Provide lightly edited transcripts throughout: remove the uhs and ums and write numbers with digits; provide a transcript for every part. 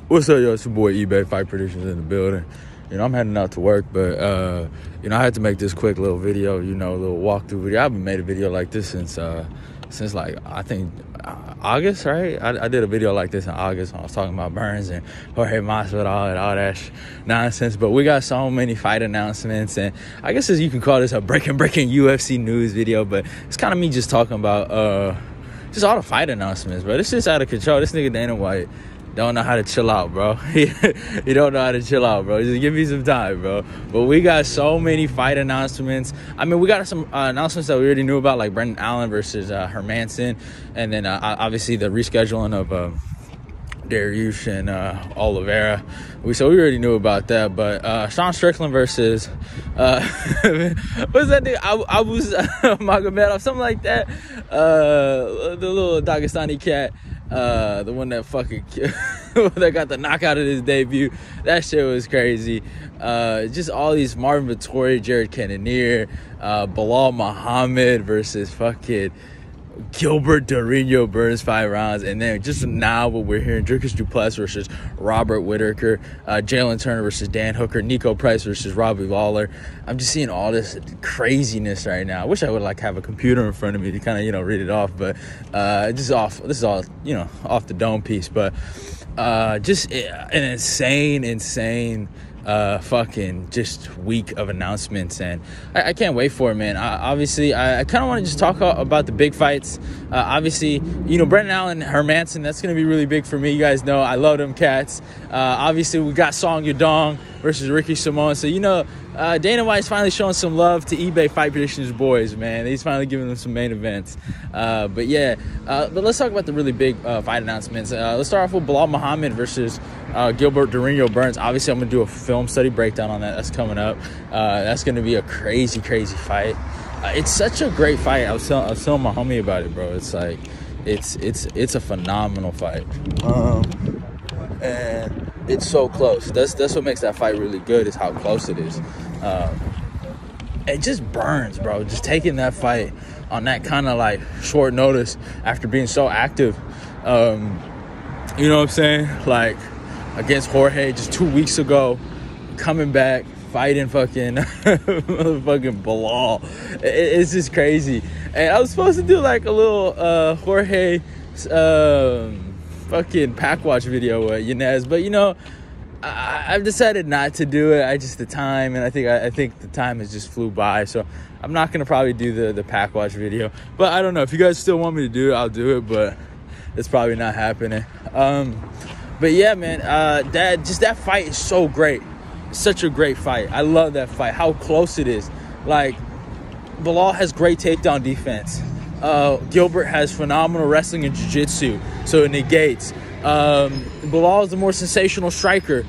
What's up, yo? It's your boy eBay Fight Predictions in the building. I'm heading out to work, but I had to make this quick little video, a little walkthrough video. I haven't made a video like this since like, I think August, right? I did a video like this in August when I was talking about Burns and Jorge Masvidal and all that nonsense. But we got so many fight announcements, and I guess you can call this a breaking UFC news video, but it's kind of me just talking about just all the fight announcements, bro. This shit's out of control. This nigga Dana White don't know how to chill out, bro. He don't know how to chill out, bro. Just give me some time, bro. But we got so many fight announcements. I mean, we got some announcements that we already knew about, like Brendan Allen versus Hermansson, and then obviously the rescheduling of Dariush and Oliveira. So we already knew about that. But Sean Strickland versus what's that name? Abus Magomedov, something like that. The little Dagestani cat. The one that fucking that got the knockout in his debut. That shit was crazy. Just all these Marvin Vettori, Jared Cannonier, Bilal Muhammad versus fucking Gilbert Durinho Burns 5 rounds. And then just now what we're hearing, Dricus Du Plessis versus Robert Whittaker, Jalen Turner versus Dan Hooker, Nico Price versus Robbie Lawler. I'm just seeing all this craziness right now. I wish I would have a computer in front of me to kind of read it off, but this is all off the dome piece. But just an insane fucking just week of announcements, and I can't wait for it, man. Obviously I kind of want to just talk about the big fights. Obviously, Brendan Allen, Hermansson, that's going to be really big for me. You guys know I love them cats. Obviously we got Song Yadong versus Ricky Simon. So Dana White's finally showing some love to eBay Fight Predictions boys, man. He's finally giving them some main events. But let's talk about the really big fight announcements. Let's start off with Bilal Muhammad versus Gilbert Durinho Burns. Obviously, I'm going to do a film study breakdown on that. That's coming up. That's going to be a crazy fight. It's such a great fight. I was telling my homie about it, bro. It's like, it's a phenomenal fight. And it's so close. That's what makes that fight really good, is how close it is. It just Burns, bro. Just taking that fight on that kind of like short notice after being so active. You know what I'm saying? Like against Jorge just 2 weeks ago, coming back, fighting fucking motherfucking Bilal. It's just crazy. And I was supposed to do like a little Jorge fucking pack watch video with Yanez, but I've decided not to do it. The time, and I think the time has just flew by, so I'm not gonna probably do the pack watch video. But I don't know, if you guys still want me to do it, I'll do it, but it's probably not happening. But yeah, man, that fight is so great. It's such a great fight. I love that fight, how close it is. Like, Bilal has great takedown defense. Gilbert has phenomenal wrestling and jiu-jitsu, so it negates. Bilal is the more sensational striker.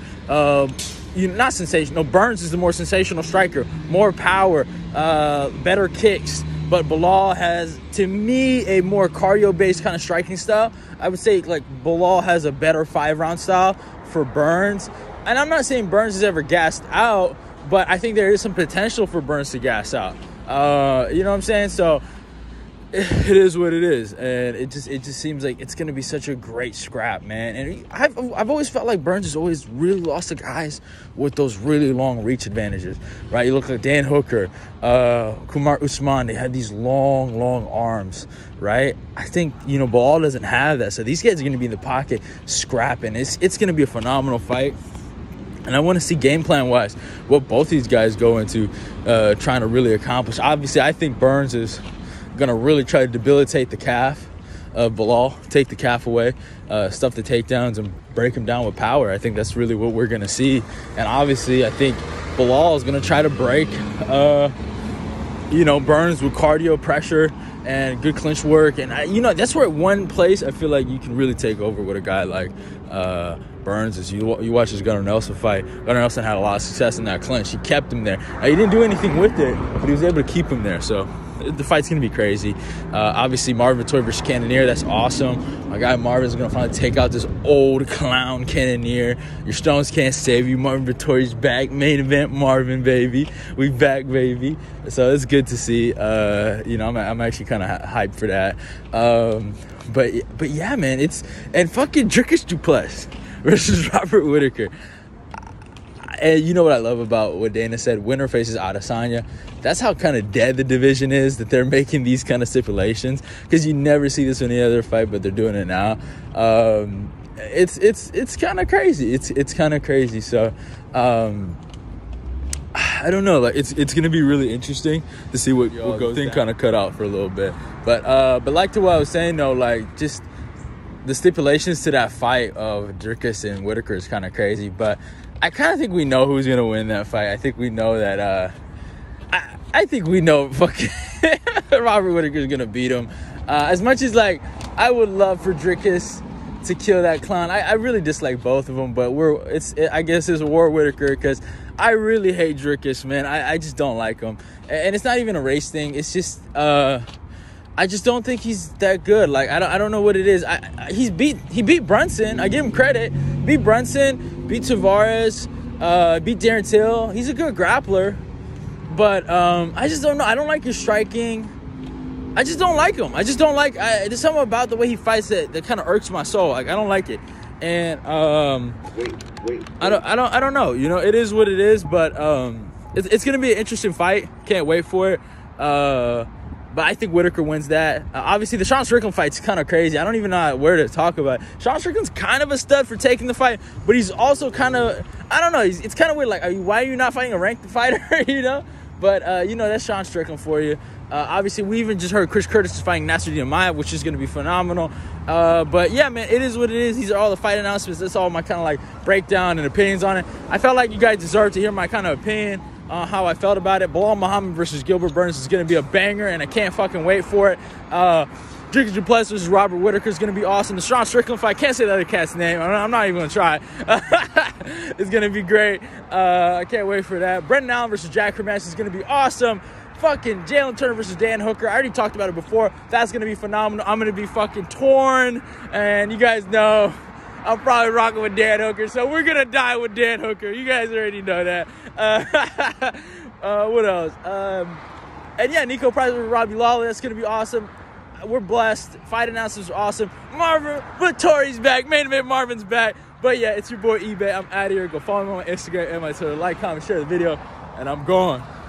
Not sensational. Burns is the more sensational striker. More power, better kicks. But Bilal has, to me, a more cardio-based kind of striking style. I would say like Bilal has a better 5-round style for Burns. And I'm not saying Burns is ever gassed out, but I think there is some potential for Burns to gas out. You know what I'm saying? So it is what it is, and it just seems like it's gonna be such a great scrap, man. And I've always felt like Burns has always really lost to guys with those really long reach advantages, right? You look like Dan Hooker, Kumar Usman. They had these long arms, right? I think Bilal doesn't have that, so these guys are gonna be in the pocket scrapping. It's gonna be a phenomenal fight. And I want to see game plan wise what both these guys go into trying to really accomplish. Obviously, I think Burns is gonna really try to debilitate the calf of Bilal, take the calf away, stuff the takedowns, and break him down with power. I think that's really what we're gonna see. And obviously, I think Bilal is gonna try to break, Burns with cardio pressure and good clinch work. And that's where one place I feel like you can really take over with a guy like Burns is you watch his Gunnar Nelson fight. Gunnar Nelson had a lot of success in that clinch. He kept him there. He didn't do anything with it, but he was able to keep him there. So the fight's going to be crazy. Obviously, Marvin Vettori versus Cannonier. That's awesome. My guy Marvin's going to finally take out this old clown Cannonier. Your Stones can't save you. Marvin Vettori's back. Main event Marvin, baby. We back, baby. So it's good to see. I'm actually kind of hyped for that. But yeah, man. And fucking Dricus Du Plessis versus Robert Whittaker. And you know what I love about what Dana said? Winner faces Adesanya. That's how kind of dead the division is, that they're making these kind of stipulations, because you never see this in any other fight, but they're doing it now. It's kind of crazy. It's kind of crazy. So I don't know. Like it's gonna be really interesting to see what goes. Thing kind of cut out for a little bit, but like to what I was saying though, like just the stipulations to that fight of Dricus and Whittaker is kind of crazy, but I kind of think we know who's gonna win that fight. I think we know that. I think we know fucking Robert Whittaker is gonna beat him. As much as like I would love for Dricus to kill that clown, I really dislike both of them. But I guess it's War Whittaker, because I really hate Dricus, man. I just don't like him, and it's not even a race thing. It's just I just don't think he's that good. Like I don't know what it is. He beat Brunson. I give him credit. Beat Brunson, beat Tavares, beat Darren Till. He's a good grappler, but I just don't know. I don't like his striking. I just don't like him. I just don't like. There's something about the way he fights that kind of irks my soul. Like I don't like it, and I don't know. You know, it is what it is. But it's gonna be an interesting fight. Can't wait for it. But I think Whittaker wins that. Obviously, the Sean Strickland fight's kind of crazy. I don't even know where to talk about it. Sean Strickland's kind of a stud for taking the fight, but he's also kind of, I don't know. It's kind of weird. Like, why are you not fighting a ranked fighter? You know. But you know, that's Sean Strickland for you. Obviously, we even just heard Chris Curtis is fighting Nasruddin Amaya, which is going to be phenomenal. But yeah, man, it is what it is. These are all the fight announcements. That's all my kind of like breakdown and opinions on it. I felt like you guys deserve to hear my kind of opinion on how I felt about it. Bilal Muhammad versus Gilbert Burns is going to be a banger, and I can't fucking wait for it. Dricus Du Plessis versus Robert Whittaker is going to be awesome. The Sean Strickland fight, can't say the other cat's name. I'm not even going to try. It's going to be great. I can't wait for that. Brendan Allen versus Jack Hermansson is going to be awesome. Fucking Jalen Turner versus Dan Hooker. I already talked about it before. That's going to be phenomenal. I'm going to be fucking torn. And you guys know I'm probably rocking with Dan Hooker. So we're going to die with Dan Hooker. You guys already know that. What else? And yeah, Nico Price versus Robbie Lawler. That's going to be awesome. We're blessed. Fight announcements are awesome. Marvin Vittori's back. Main event Marvin's back. But yeah, it's your boy eBay. I'm out of here. Go follow me on Instagram and my Twitter. Like, comment, share the video. And I'm gone.